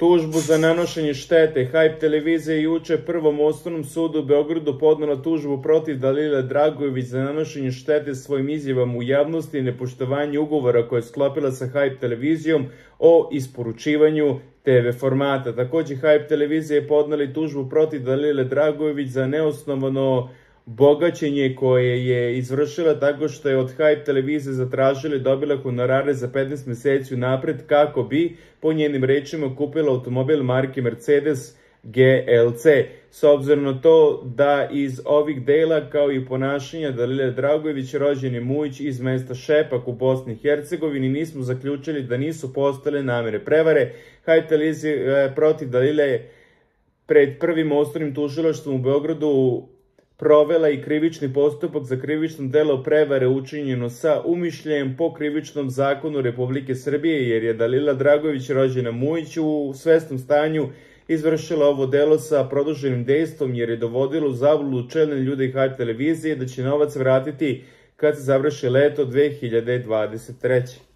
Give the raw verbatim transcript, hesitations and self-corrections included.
Tužbu za nanošenje štete. Hype televizija je juče Prvom osnovnom sudu u Beogradu podnela tužbu protiv Dalile Dragojević za nanošenje štete svojim izjavama u javnosti i nepoštovanje ugovora koje je sklopila sa Hype televizijom o isporučivanju te ve formata. Takođe, Hype televizija je podnela i tužbu protiv Dalile Dragojević za neosnovano bogaćenje koje je izvršila tako što je od Hype televizije zatražila i dobila honorare za petnaest meseci unapred kako bi, po njenim rečima, kupila automobil marke Mercedes G L C. S obzirom na to da iz ovih dela, kao i ponašanja Dalile Dragojević, rođeni Mujić iz mesta Šepak u Bosni i Hercegovini, nismo zaključili da nisu postale namere prevare. Hype televizija je protiv Dalile pred Prvim osnovnim tužilaštvom u Beogradu provela i krivični postupak za krivično delo prevare učinjeno sa umišljajem po krivičnom zakonu Republike Srbije, jer je Dalila Dragojević, rođena Mujić, u svesnom stanju izvršila ovo delo sa produženim dejstvom, jer je dovodilo u zabludu čelne ljude i Hype televizije da će novac vratiti kad se završi leto dve hiljade dvadeset treće.